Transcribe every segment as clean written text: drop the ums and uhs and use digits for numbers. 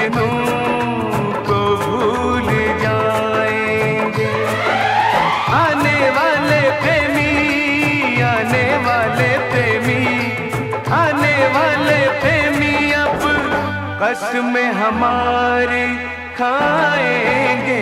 मजनू को भूल जाएंगे। आने वाले प्रेमी, आने वाले प्रेमी, आने वाले प्रेमी अब कसम हमारी खाएंगे।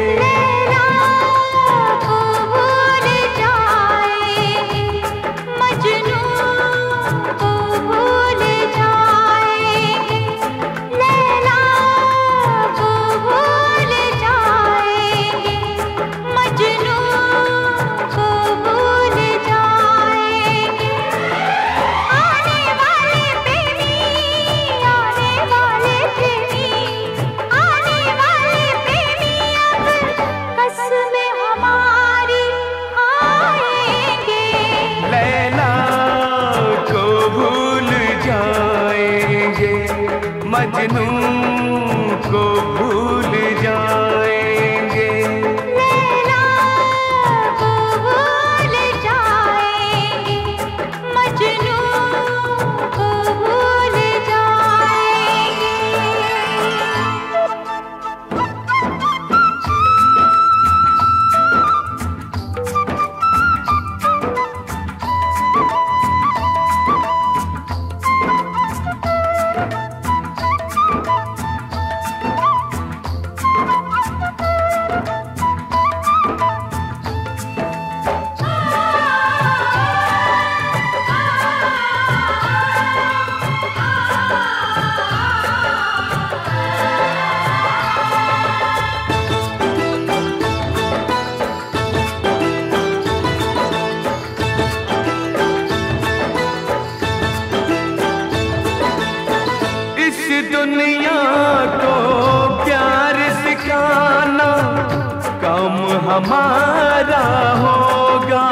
मजनू को भूल जाएंगे। लैला को भूल जाएंगे, मजनू को भूल जाएंगे। दुनिया को प्यार सिखाना काम हमारा होगा।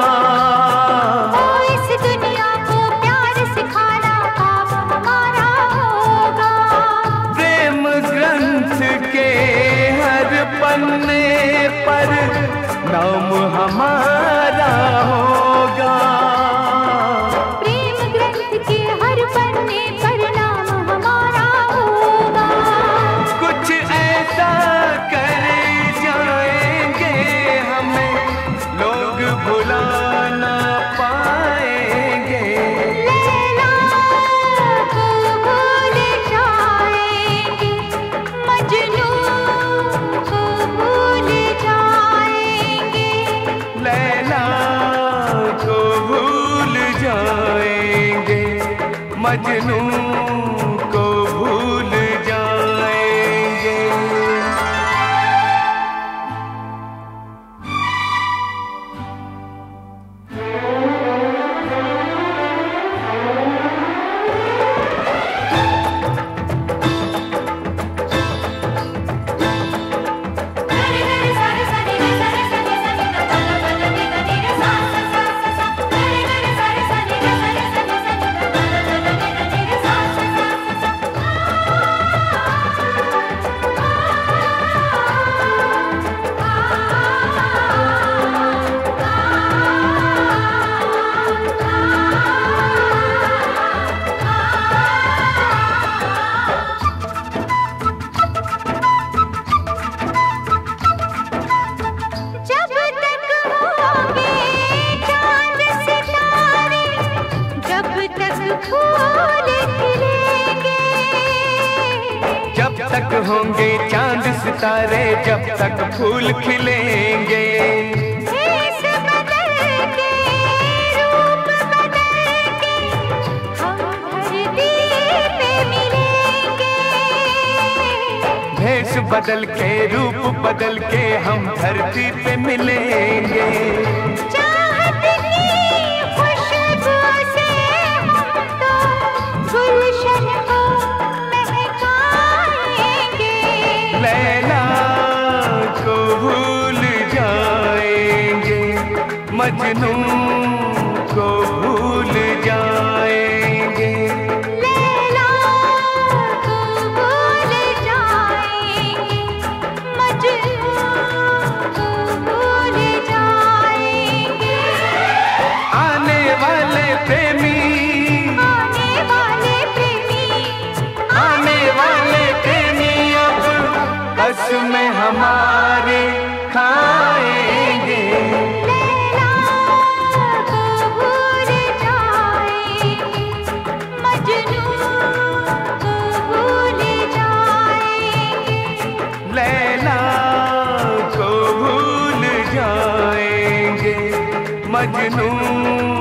इस दुनिया को प्यार सिखाना काम हमारा होगा। प्रेम ग्रंथ के हर पन्ने पर नाम हमारा होगा। प्रेम ग्रंथ के हर पन्ने पर नाम हमारा होगा। कुछ ऐसा कर जाएंगे हमें लोग भुला ना पाएंगे। लैला को भूल जाएंगे, मजनू को भूल जाएंगे। लैला को भूल जाएंगे, मजनू को भूल जाएंगे। जब तक होंगे चांद सितारे, जब तक फूल खिलेंगे। भेष बदल के, रूप बदल के, हम धरती पे मिलेंगे। भेष बदल के, रूप बदल के हम धरती पे मिलेंगे। चाहत की खुशबू से हम तो गुलशन को महकाएंगे। लैला को भूल जाएंगे, मजनू को भूल जाएंगे। लैला को भूल जाएंगे, मजनू को भूल जाएंगे। आने वाले प्रेमी, आने वाले प्रेमी, आने वाले प्रेमी मजनू।